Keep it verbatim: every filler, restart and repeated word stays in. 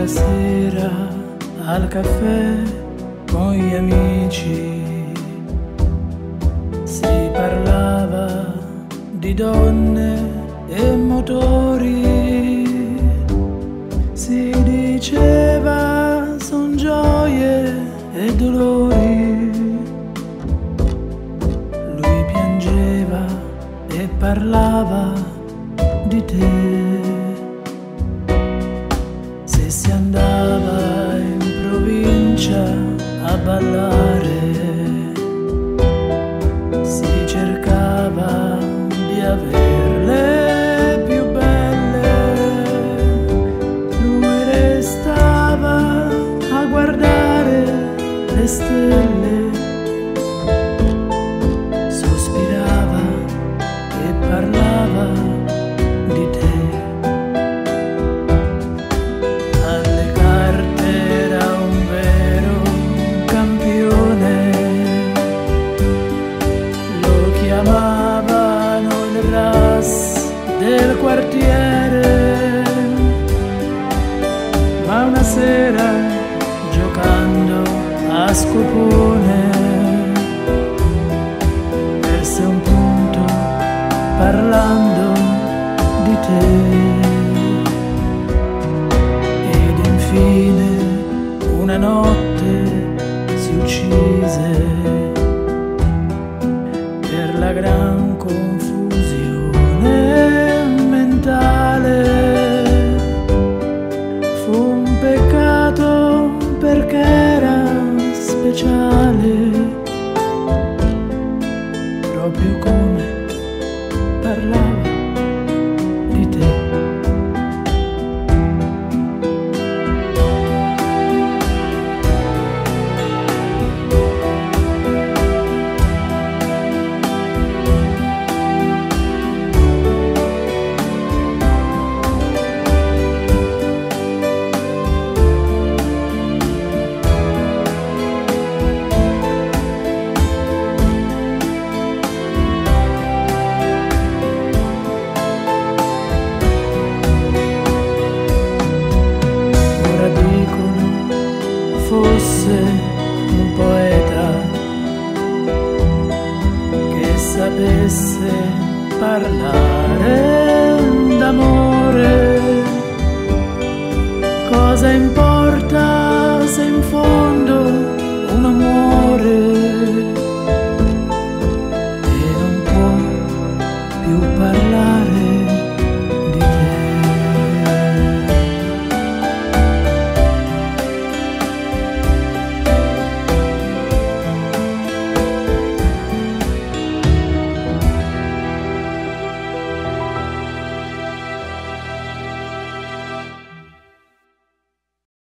sera al caffè con gli amici si parlava di donne e motori, si diceva son gioie e dolori. Lui piangeva e parlava di te. Se si andava in provincia a ballare, si cercava di averle più belle. Lui restava a guardare le stelle, sospirava e parlava di te. Alle carte era un vero campione, lo chiamavano il ras del quartiere, ma una sera giocando a scopone perse un punto parlando di te. Ed infine una notte si uccise per la gran confusione mentale. Fu un peccato perché era speciale, proprio come parlava di te. Fosse un poeta che sapesse parlare